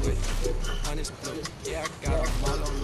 with. Honest look, yeah, I got them all on